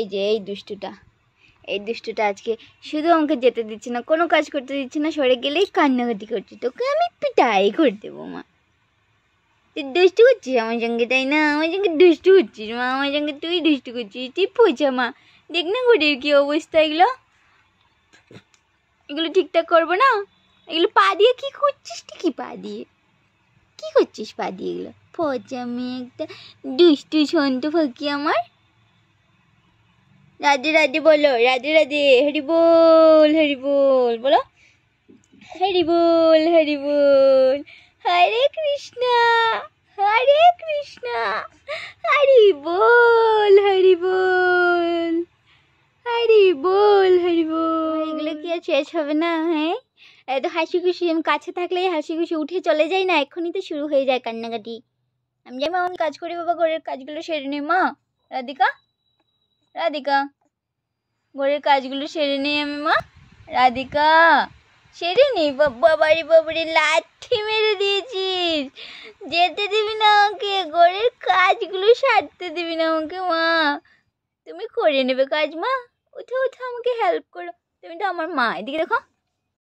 যে এই দুষ্টুটা আজকে শুধু আমাকে যেতে দিচ্ছে না, কোনো কাজ করতে দিচ্ছে না, সরে গেলেই কান্নাকাটি করছে। তোকে আমি পিটাই করে দেবো মা। তুই দুষ্টু করছিস আমার সঙ্গে, তাই না? আমার সঙ্গে দুষ্টু করছিস মা, আমার সঙ্গে তুই দুষ্টু করছিস। তুই পচা মা, দেখ না ঘরের কি অবস্থা। এগুলো ঠিকঠাক করবো না? এগুলো পা দিয়ে কি করছিস? কি পা দিয়ে কি করছিস? পা দিয়ে এগুলো পচা মেয়ে একটা, দুষ্টু সন্ত ফাঁকি আমার। রাধে রাধে বলো, রাধে রাধে, হরি বল বলো, হরি বল হরে কৃষ্ণ হরে কৃষ্ণ, হরি বল এগুলো কি আর শেষ হবে না? হ্যাঁ, এত হাসি খুশি আমি কাছে থাকলেই হাসি খুশি উঠে চলে যাই না, এক্ষুনি তো শুরু হয়ে যায় কান্নাকাটি। আমি যাই মা, আমি কাজ করি বাবা, ঘরের কাজগুলো সেরে নে মা। রাধিকা ঘরের কাজগুলো সেরে নেই আমি মা। রাধিকা সেরে নেই। বাবারে লাঠি মেরে দিয়েছিস, যেতে দিবি না আমাকে, ঘরের কাজগুলো সারতে দিবি না আমাকে মা। তুমি করে নেবে কাজ মা, উঠে আমাকে হেল্প করো, তুমি তো আমার মা। এদিকে দেখো,